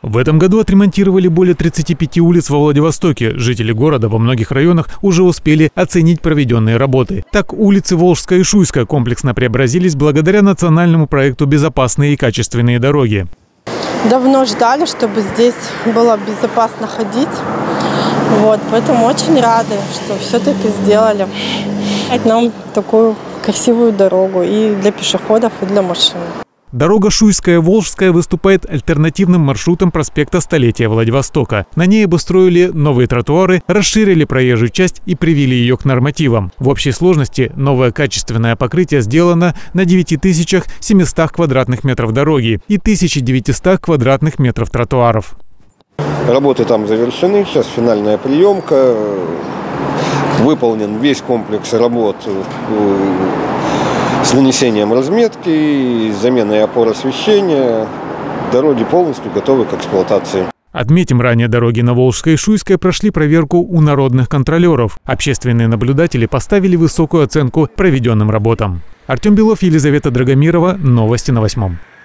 В этом году отремонтировали более 35 улиц во Владивостоке. Жители города во многих районах уже успели оценить проведенные работы. Так, улицы Волжская и Шуйская комплексно преобразились благодаря национальному проекту «Безопасные и качественные дороги». Давно ждали, чтобы здесь было безопасно ходить. Поэтому очень рады, что все-таки сделали нам такую красивую дорогу и для пешеходов, и для машин. Дорога Шуйская-Волжская выступает альтернативным маршрутом проспекта Столетия Владивостока. На ней обустроили новые тротуары, расширили проезжую часть и привели ее к нормативам. В общей сложности новое качественное покрытие сделано на 9700 квадратных метров дороги и 1900 квадратных метров тротуаров. Работы там завершены, сейчас финальная приемка. Выполнен весь комплекс работ с нанесением разметки, заменой опор освещения. Дороги полностью готовы к эксплуатации. Отметим, ранее дороги на Волжской и Шуйской прошли проверку у народных контролеров. Общественные наблюдатели поставили высокую оценку проведенным работам. Артем Белов, Елизавета Драгомирова. Новости на 8.